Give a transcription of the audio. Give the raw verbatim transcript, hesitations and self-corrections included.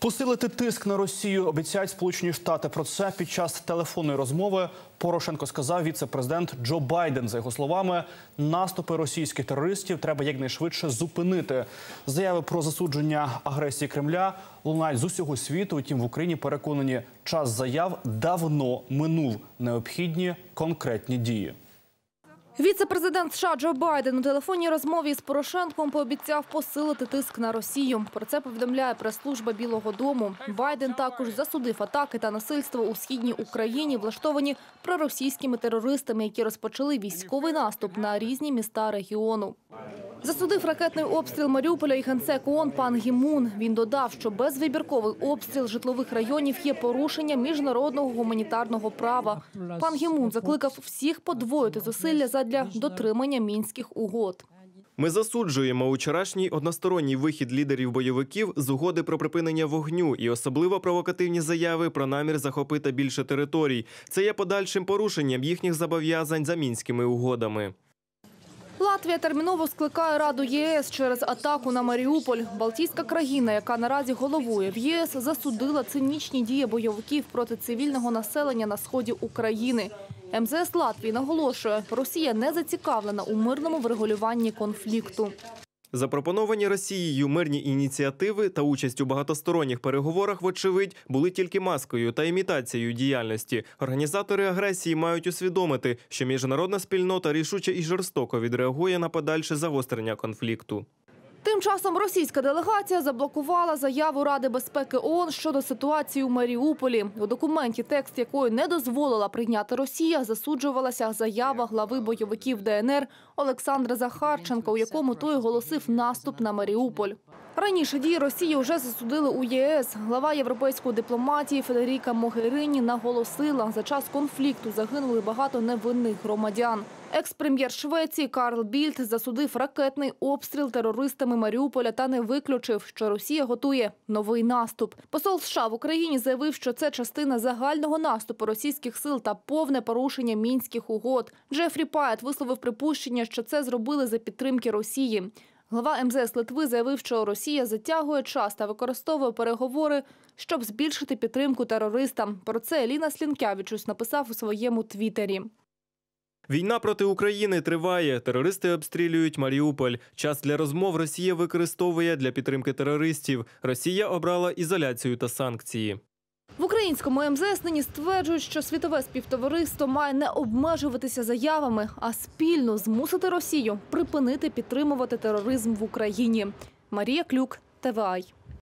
Посилити тиск на Росію обіцяють Сполучені Штати. Про це під час телефонної розмови Порошенко сказав віце-президент Джо Байден. За його словами, наступи російських терористів треба якнайшвидше зупинити. Заяви про засудження агресії Кремля лунають з усього світу. Утім, в Україні переконані, час заяв давно минув. Необхідні конкретні дії. Віце-президент США Джо Байден у телефонній розмові з Порошенком пообіцяв посилити тиск на Росію. Про це повідомляє прес-служба Білого дому. Байден також засудив атаки та насильство у східній Україні, влаштовані проросійськими терористами, які розпочали військовий наступ на різні міста регіону. Засудив ракетний обстріл Маріуполя і генсек ООН Пан Гі Мун. Він додав, що безвибірковий обстріл житлових районів є порушенням міжнародного гуманітарного права. Пан Гі Мун закликав всіх подвоїти зусилля задля дотримання мінських угод. Ми засуджуємо вчорашній односторонній вихід лідерів бойовиків з угоди про припинення вогню і особливо провокативні заяви про намір захопити більше територій. Це є подальшим порушенням їхніх зобов'язань за мінськими угодами. Латвія терміново скликає Раду ЄС через атаку на Маріуполь. Балтійська країна, яка наразі головує в ЄС, засудила цинічні дії бойовиків проти цивільного населення на сході України. ем зе ес Латвії наголошує, Росія не зацікавлена у мирному врегулюванні конфлікту. Запропоновані Росією мирні ініціативи та участь у багатосторонніх переговорах, вочевидь, були тільки маскою та імітацією діяльності. Організатори агресії мають усвідомити, що міжнародна спільнота рішуче і жорстоко відреагує на подальше загострення конфлікту. Тим часом російська делегація заблокувала заяву Ради безпеки ООН щодо ситуації у Маріуполі. У документі, текст якої не дозволила прийняти Росія, засуджувалася заява глави бойовиків Де Ен Ер Олександра Захарченка, у якому той оголосив наступ на Маріуполь. Раніше дії Росії вже засудили у ЄС. Глава європейської дипломатії Федеріка Могеріні наголосила, за час конфлікту загинули багато невинних громадян. Екс-прем'єр Швеції Карл Більд засудив ракетний обстріл терористами Маріуполя та не виключив, що Росія готує новий наступ. Посол США в Україні заявив, що це частина загального наступу російських сил та повне порушення мінських угод. Джефрі Паєт висловив припущення, що це зробили за підтримки Росії. Глава ем зе ес Литви заявив, що Росія затягує час та використовує переговори, щоб збільшити підтримку терористам. Про це Ліна Слінкявічус написав у своєму твіттері. Війна проти України триває. Терористи обстрілюють Маріуполь. Час для розмов Росія використовує для підтримки терористів. Росія обрала ізоляцію та санкції. В українському ем зе ес нині стверджують, що світове співтовариство має не обмежуватися заявами, а спільно змусити Росію припинити підтримувати тероризм в Україні. Марія Клюк, Те Ве Ай.